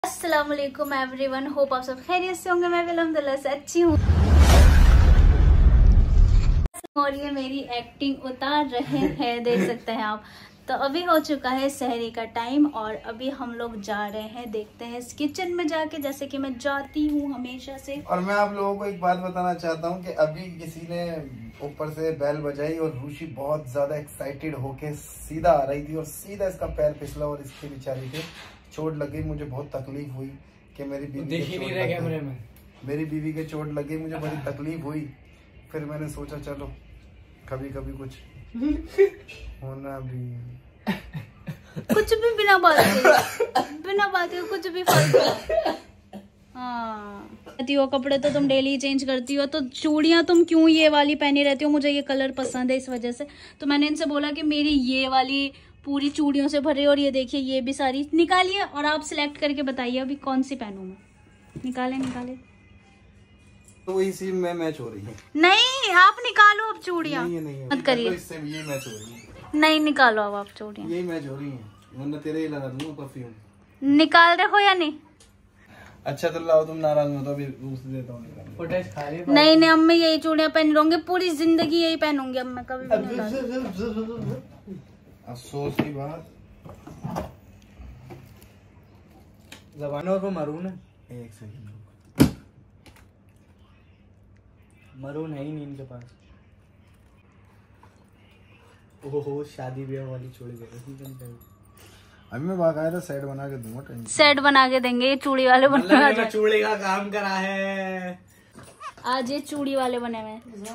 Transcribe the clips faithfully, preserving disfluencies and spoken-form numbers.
अस्सलाम वालेकुम everyone, hope आप सब खैरियत से होंगे। मैं भी अल्हम्दुलिल्लाह से अच्छी हूँ और ये मेरी एक्टिंग उतार रहे हैं, देख सकते हैं आप। तो अभी हो चुका है सहरी का टाइम और अभी हम लोग जा रहे हैं, देखते हैं इस किचन में जाके, जैसे कि मैं जाती हूँ हमेशा से। और मैं आप लोगों को एक बात बताना चाहता हूँ कि अभी किसी ने ऊपर से बेल बजाई और रूशी बहुत ज्यादा एक्साइटेड होके सीधा आ रही थी और सीधा इसका पैर फिसला और इसकी बेचारी के चोट लगी। मुझे बहुत तकलीफ हुई कि मेरी बीवी के चोट लग गई, में मेरी बीवी के चोट लगी, मुझे बड़ी तकलीफ हुई। फिर मैंने सोचा चलो कभी कभी कुछ होना भी कुछ भी बिना बात के बिना बात के कुछ भी फर्क। हाँ हो, कपड़े तो तुम डेली चेंज करती हो, तो चूड़ियां तुम क्यों ये वाली पहनी रहती हो? मुझे ये कलर पसंद है इस वजह से। तो मैंने इनसे बोला कि मेरी ये वाली पूरी चूड़ियों से भरे और ये देखिए ये भी सारी निकालिए और आप सिलेक्ट करके बताइए अभी कौन सी पहनूं मैं। निकाले निकाले तो इसी में मैच हो रही है। नहीं आप निकालो अब चूड़ियां, मत करिए। तो इससे ये मैच हो रही है। नहीं निकालो अब आप चूड़ियां, यही मैच हो रही है, वरना तेरे ही लगा दूंगा परफ्यूम। निकाल रहे हो या नहीं? अच्छा तो लाओ, तुम नाराज मत हो, अभी दूसरी देता हूँ। नहीं नहीं, अब मैं यही चूड़ियां पहन रहूंगी, पूरी जिंदगी यही पहनूंगी अब मैं, कभी भी नहीं। अफसोस की बात, जबानों को मरून है। एक सेकंड, मरून है ही नहीं इनके पास। ओहो शादी ब्याह वाली चूड़ी दे। अभी मैं बाकायदा सेट बना के दूंगा। सेट बना के देंगे, ये चूड़ी वाले बने। चूड़ी का काम करा है आज, ये चूड़ी वाले बने हुए।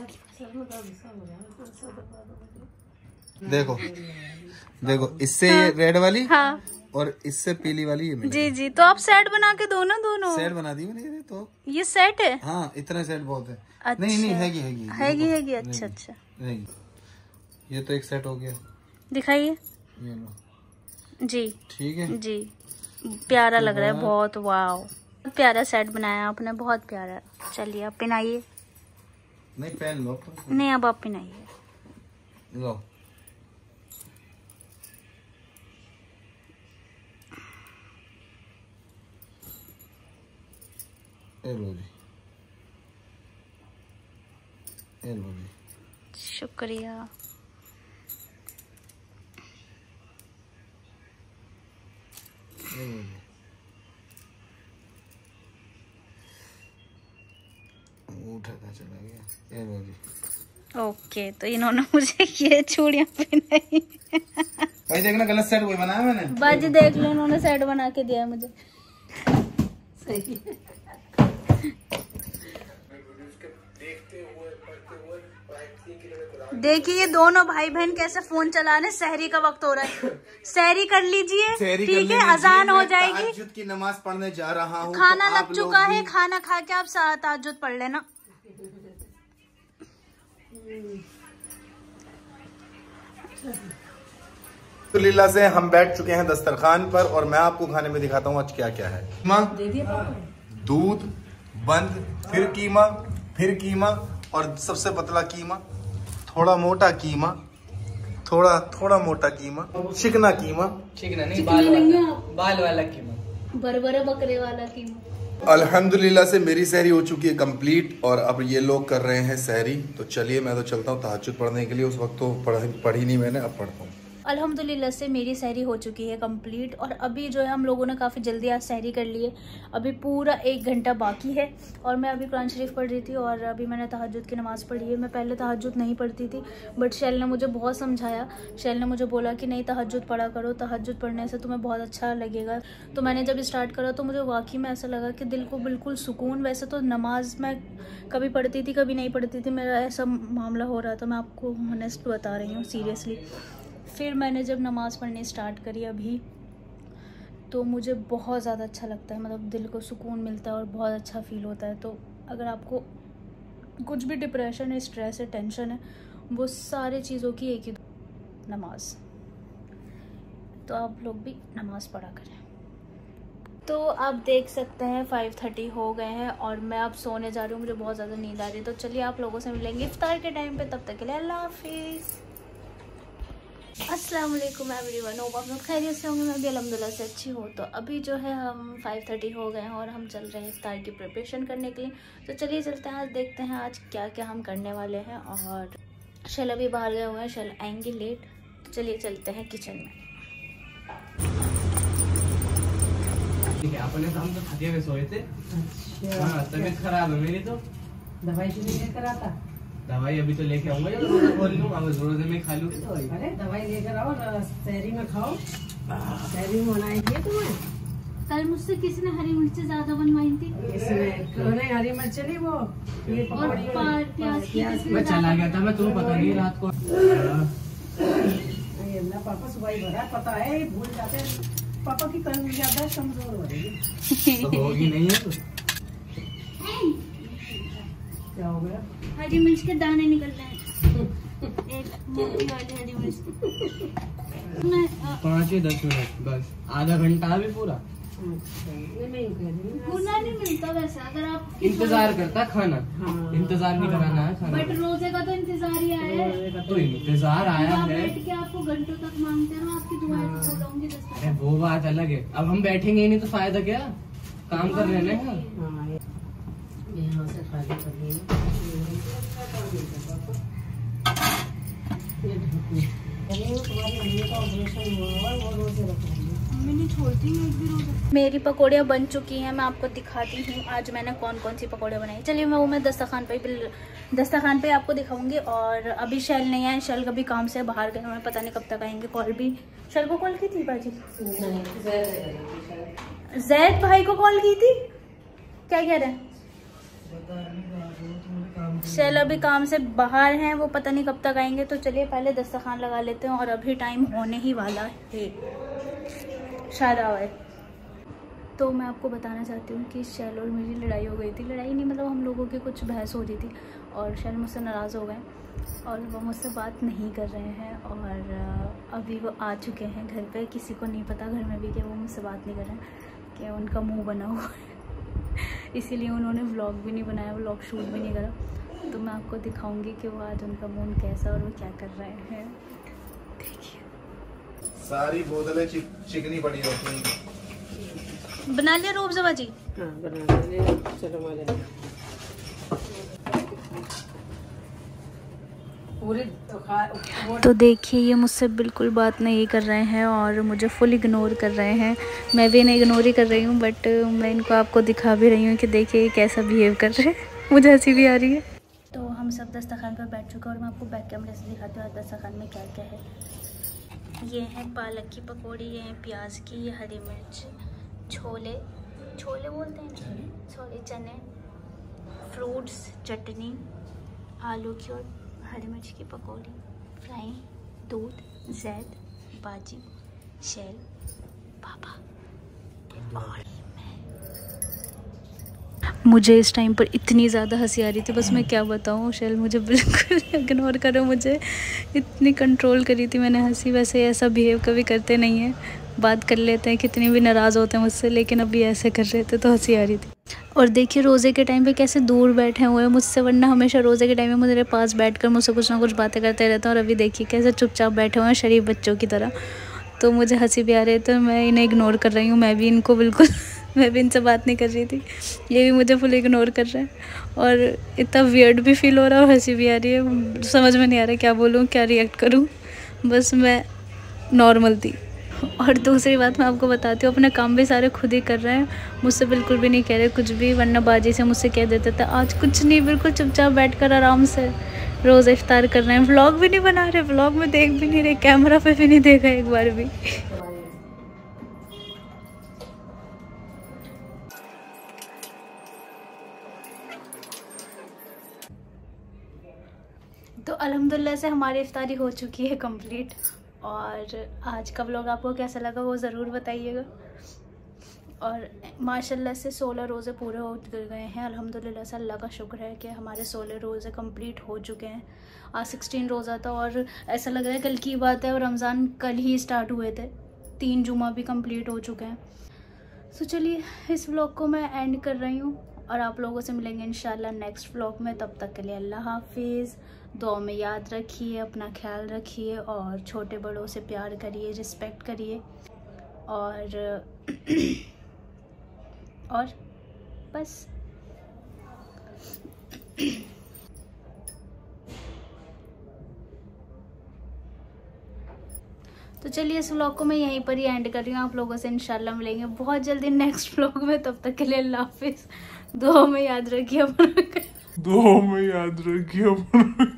देखो देखो, इससे हाँ, ये रेड वाली हाँ, और इससे पीली वाली ये जी जी। तो आप सेट बना के दो ना, दोनों सेट बना दी मैंने। तो ये सेट है। हाँ इतने सेट बहुत है। अच्छा। नहीं नहीं हैगी हैगी हैगी हैगी अच्छा अच्छा। नहीं ये तो एक सेट हो गया, दिखाइए। ये लो जी ठीक है जी, प्यारा लग रहा है बहुत। वाओ प्यारा सेट बनाया आपने, बहुत प्यारा। चलिए आप पहनाइए। नहीं पहन लो। नहीं अब आप पहनाइए। लो ए लो जी, ए लो जी। शुक्रिया। उठा था चला गया। ए लो जी। ओके तो इन्होंने मुझे ये चूड़ियां पहनाई। भाई देखना गलत सेट कोई बनाया मैंने। बाजी देख लो, इन्होंने सेट बना के दिया है मुझे। सही है। देखिए ये दोनों भाई बहन कैसे फोन चला रहे। सहरी का वक्त हो रहा है, सहरी कर लीजिए, ठीक है? अजान हो जाएगी, तहज्जुद की नमाज पढ़ने जा रहा हूँ। खाना तो लग चुका है, खाना खा के आप तहज्जुद पढ़ लेना। तो लीला से हम बैठ चुके हैं दस्तरखान पर और मैं आपको खाने में दिखाता हूँ आज क्या क्या है। कीमा, दूध, बंद, फिर कीमा, फिर कीमा और सबसे पतला कीमा, थोड़ा मोटा कीमा, थोड़ा थोड़ा मोटा कीमा, चिकना कीमा। चिकना नहीं, बाल वाला, बाल वाला कीमा, बरबरे बकरे वाला कीमा। अल्हम्दुलिल्लाह से मेरी सहरी हो चुकी है कंप्लीट और अब ये लोग कर रहे हैं सहरी। तो चलिए मैं तो चलता हूँ तहज्जुद पढ़ने के लिए। उस वक्त तो पढ़ पढ़ी नहीं मैंने, अब पढ़ता हूँ। अल्हम्दुलिल्लाह से मेरी सहरी हो चुकी है कंप्लीट और अभी जो है हम लोगों ने काफ़ी जल्दी आज सहरी कर ली है। अभी पूरा एक घंटा बाकी है और मैं अभी कुरान शरीफ पढ़ रही थी और अभी मैंने तहज्जुद की नमाज़ पढ़ी है। मैं पहले तहज्जुद नहीं पढ़ती थी बट शैल ने मुझे बहुत समझाया। शैल ने मुझे बोला कि नहीं तहज्जुद पढ़ा करो, तहज्जुद पढ़ने से तुम्हें बहुत अच्छा लगेगा। तो मैंने जब स्टार्ट करा तो मुझे वाकई में ऐसा लगा कि दिल को बिल्कुल सुकून। वैसे तो नमाज मैं कभी पढ़ती थी कभी नहीं पढ़ती थी, मेरा ऐसा मामला हो रहा था, मैं आपको ऑनेस्ट बता रही हूँ सीरियसली। फिर मैंने जब नमाज़ पढ़नी स्टार्ट करी अभी तो मुझे बहुत ज़्यादा अच्छा लगता है, मतलब दिल को सुकून मिलता है और बहुत अच्छा फ़ील होता है। तो अगर आपको कुछ भी डिप्रेशन है, स्ट्रेस है, टेंशन है, वो सारे चीज़ों की एक ही नमाज। तो आप लोग भी नमाज़ पढ़ा करें। तो आप देख सकते हैं फाइव थर्टी हो गए हैं और मैं अब सोने जा रही हूँ, मुझे बहुत ज़्यादा नींद आ रही है। तो चलिए आप लोगों से मिलेंगे इफ्तार के टाइम पे, तब तक के लिए अल्लाह हाफिज़। अस्सलाम वालेकुम एवरीवन, होप आप लोग खैरियत से होंगे। मैं भी अल्हम्दुलिल्लाह से अच्छी हूँ। तो अभी जो है हम फाइव थर्टी हो गए हैं और हम चल रहे हैं इफ्तार की प्रिपरेशन करने के लिए। तो चलिए चलते हैं, आज देखते हैं आज क्या क्या हम करने वाले हैं। और शैल अभी बाहर गए हुए हैं, शैल आएंगे लेट। तो चलिए चलते हैं किचन में। अपने हम तो थके हुए सोए थे। हाँ, तबीयत खराब है मेरी। तो दवाई क्यों नहीं लेकर आता? दवाई अभी तो लेके आऊंगा, जब रोजा खोल लूं, अब रोजे में खा लूं। अरे दवाई लेकर आओ, शहरी में खाओ। शहरी में बनाएंगे तुम्हें। कल मुझसे किसी ने हरी मिर्ची ज्यादा बनवाई थी। इसमें नहीं हरी मिर्च नहीं, वो ये और प्याज की मैं चला गया था, मैं तुम्हें पता नहीं रात को। अल्लाह पापा सुबह ही भरा, पता है भूल जाते हैं। पापा की कल ज्यादा कमजोर हो रही है। तो होगी नहीं है तो क्या हो गया? हरी मिर्च के दाने निकल रहे हैं। एक मोटी वाली हरी मिर्च। पाँच ही दस मिनट बस, आधा घंटा भी पूरा। गुना नहीं मिलता वैसे, अगर आप इंतजार करता खाना। हाँ, इंतजार नहीं कराना है खाना। बट रोजे का तो इंतजार ही आया है। तो इंतजार आया आप है। बैठ के आपको घंटों तक मांगते हैं, मैं आपकी दुआएं भी पूरा होंगी। अरे वो बात अलग है, अब हम बैठेंगे ही नहीं तो फायदा क्या, काम कर रहे हैं ना। हाँ, यहाँ से खाली कर लेना। मेरी पकौड़ियाँ बन चुकी हैं, मैं आपको दिखाती हूँ आज मैंने कौन कौन सी पकौड़े बनाई। चलिए मैं वो मैं दस्तरखान पे बिल दस्तरखान पे आपको दिखाऊंगी। और अभी शैल नहीं है, शैल कभी काम से बाहर गए, हमें पता नहीं कब तक आएंगे। कॉल भी शैल को कॉल की थी बाजी, जैद भाई को कॉल की थी। क्या कह रहे हैं? शैल अभी काम से बाहर हैं, वो पता नहीं कब तक आएंगे। तो चलिए पहले दस्तरखान लगा लेते हैं। और अभी टाइम होने ही वाला है, शायद आए। तो मैं आपको बताना चाहती हूँ कि शैल और मेरी लड़ाई हो गई थी। लड़ाई नहीं मतलब हम लोगों की कुछ बहस हो रही थी और शैल मुझसे नाराज़ हो गए और वो मुझसे बात नहीं कर रहे हैं। और अभी वो आ चुके हैं घर पे। किसी को नहीं पता घर में भी कि वो मुझसे बात नहीं कर रहे हैं, कि उनका मुँह बना हुआ है। इसीलिए उन्होंने व्लॉग भी नहीं बनाया, व्लॉग शूट भी नहीं करा। तो मैं आपको दिखाऊंगी कि वो आज उनका मूड कैसा और वो क्या कर रहे हैं। देखिए सारी बोतलें चिक, चिकनी पड़ी होती हैं। बना लिया रूप जवा जी? हाँ बना लिया। चलो मजा पूरे तो देखिए ये मुझसे बिल्कुल बात नहीं कर रहे हैं और मुझे फुल इग्नोर कर रहे हैं। मैं भी इन्हें इग्नोर ही कर रही हूँ, बट मैं इनको आपको दिखा भी रही हूँ कि देखिए कैसा बिहेव कर रहे हैं। मुझे हंसी भी आ रही है। तो हम सब दस्तरखान पर बैठ चुके हैं और मैं आपको बैक कैमरे से दिखाती हूँ दस्तरखान में क्या क्या है। ये है पालक की पकौड़ी, ये है प्याज की, ये हरी मिर्च, छोले छोले बोलते हैं ना, छोले, चने, फ्रूट्स, चटनी, आलू की और हरी मिर्च की पकौड़ी, फ्राई, दूध, जैद, बाजी, शैल, पापा और मुझे इस टाइम पर इतनी ज़्यादा हंसी आ रही थी, बस मैं क्या बताऊँ। शैल मुझे बिल्कुल इग्नोर करो, मुझे इतनी कंट्रोल करी थी मैंने हंसी। वैसे ऐसा बिहेव कभी करते नहीं हैं, बात कर लेते हैं, कितनी भी नाराज़ होते हैं मुझसे, लेकिन अभी ऐसे कर रहे थे तो हंसी आ रही थी। और देखिए रोज़े के टाइम पे कैसे दूर बैठे हुए हैं मुझसे, वरना हमेशा रोज़े के टाइम में मेरे पास बैठकर मुझसे कुछ ना कुछ बातें करते रहते हैं। और अभी देखिए कैसे चुपचाप बैठे हुए हैं शरीफ बच्चों की तरह। तो मुझे हंसी भी आ रही है, तो मैं इन्हें इग्नोर कर रही हूँ। मैं भी इनको बिल्कुल मैं भी इनसे बात नहीं कर रही थी, ये भी मुझे फुल इग्नोर कर रहे हैं। और इतना वियर्ड भी फील हो रहा है और हंसी भी आ रही है। समझ में नहीं आ रहा क्या बोलूँ, क्या रिएक्ट करूँ। बस मैं नॉर्मल थी। और दूसरी बात मैं आपको बताती हूँ, अपने काम भी सारे खुद ही कर रहे हैं, मुझसे बिल्कुल भी नहीं कह रहे कुछ भी। वरना बाजी से मुझसे कह देते थे, आज कुछ नहीं, बिल्कुल चुपचाप बैठकर आराम से रोज़ इफ्तार कर रहे हैं। व्लॉग भी नहीं बना रहे, व्लॉग में देख भी नहीं रहे, कैमरा पे भी नहीं देखा एक बार भी। तो अल्हम्दुलिल्लाह से हमारी इफ्तारी हो चुकी है कंप्लीट। और आज का व्लॉग आपको कैसा लगा वो ज़रूर बताइएगा। और माशाल्लाह से सोलह रोज़े पूरे हो गए हैं। अल्हम्दुलिल्लाह से अल्लाह का शुक्र है कि हमारे सोलह रोज़े कंप्लीट हो चुके हैं। आज सिक्सटीन रोज़ा था और ऐसा लग रहा है कल की बात है और रमज़ान कल ही स्टार्ट हुए थे। तीन जुमा भी कंप्लीट हो चुके हैं। तो चलिए इस व्लॉग को मैं एंड कर रही हूँ और आप लोगों से मिलेंगे इंशाल्लाह नेक्स्ट व्लॉग में। तब तक के लिए अल्लाह हाफिज़। दुआ में याद रखिए, अपना ख्याल रखिए और छोटे बड़ों से प्यार करिए, रिस्पेक्ट करिए और और बस। तो चलिए इस व्लॉग को मैं यहीं पर ही एंड कर रही हूँ। आप लोगों से इंशाल्लाह मिलेंगे बहुत जल्दी नेक्स्ट व्लॉग में। तब तक के लिए अल्लाह हाफिज़। दुआ में याद रखिए अपना, दुआ में याद रखिए अपना।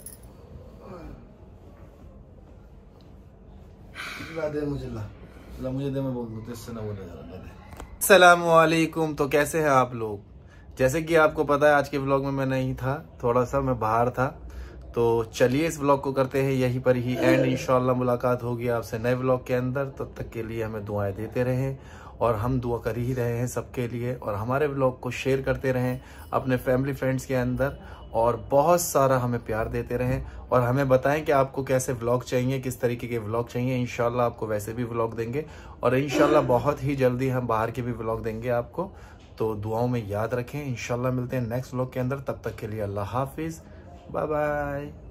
दे मुझे ला, ला मुझे दे, मैं बोल दूँ तो इससे ना बोले ज़्यादा। अस्सलामुअलैकुम। तो कैसे हैं आप लोग? जैसे कि आपको पता है आज के व्लॉग में मैं नहीं था, थोड़ा सा मैं बाहर था। तो चलिए इस व्लॉग को करते हैं यहीं पर ही एंड। इंशाल्लाह मुलाकात होगी आपसे नए व्लॉग के अंदर। तब तक के लिए हमें दुआएं देते रहें और हम दुआ कर ही रहे हैं सबके लिए। और हमारे व्लॉग को शेयर करते रहें अपने फैमिली फ्रेंड्स के अंदर और बहुत सारा हमें प्यार देते रहें। और हमें बताएं कि आपको कैसे व्लॉग चाहिए, किस तरीके के व्लॉग चाहिए। इंशाल्लाह आपको वैसे भी व्लॉग देंगे और इंशाल्लाह बहुत ही जल्दी हम बाहर के भी व्लॉग देंगे आपको। तो दुआओं में याद रखें। इंशाल्लाह मिलते हैं नेक्स्ट व्लॉग के अंदर। तब तक के लिए अल्लाह हाफिज़, बाय बाय।